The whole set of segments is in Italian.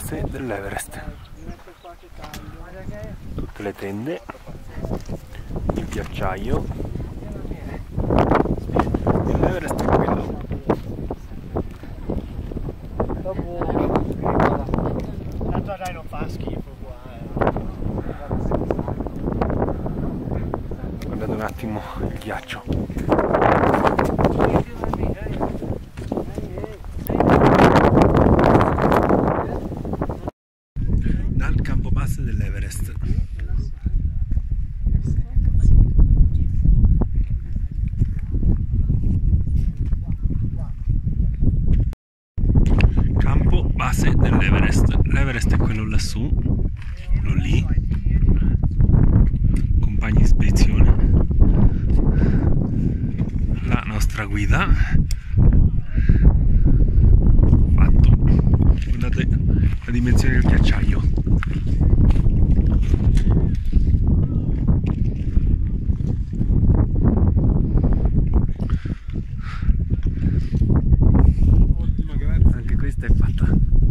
base dell'Everest. Tutte le tende, il ghiacciaio. L'Everest è quello. Tanto dai, non fa schifo qua. Guardate un attimo il ghiaccio. Dal campo base dell'Everest. Campo base dell'Everest. L'Everest è quello lassù, quello lì. Compagni di spedizione. La nostra guida. Fatto. Guardate la dimensione del ghiacciaio. Anche questa è fatta.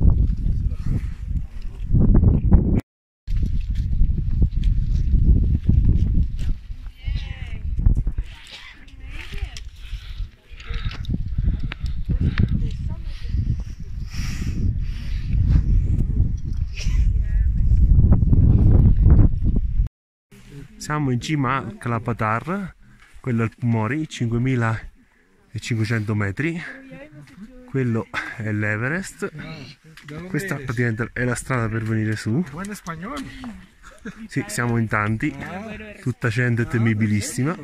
Siamo in cima al Kalapatar, quello è il Pumori, 5500 metri, quello è l'Everest, questa praticamente è la strada per venire su. Sì, siamo in tanti, tutta gente temibilissima.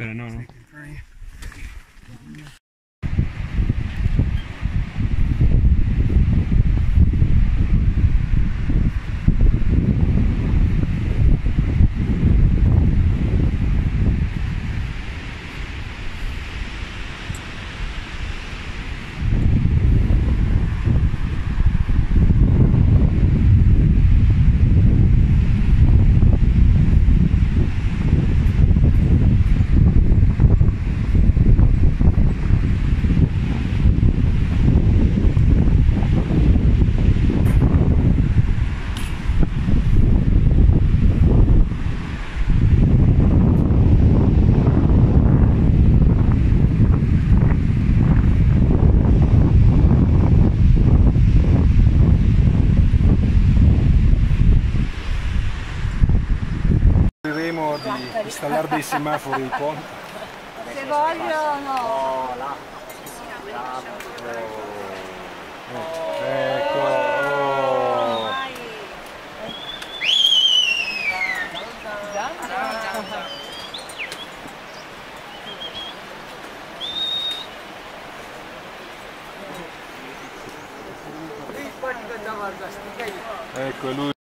Cercheremo di installare dei semafori ponte. Se vogliono. Ecco. Ecco lui.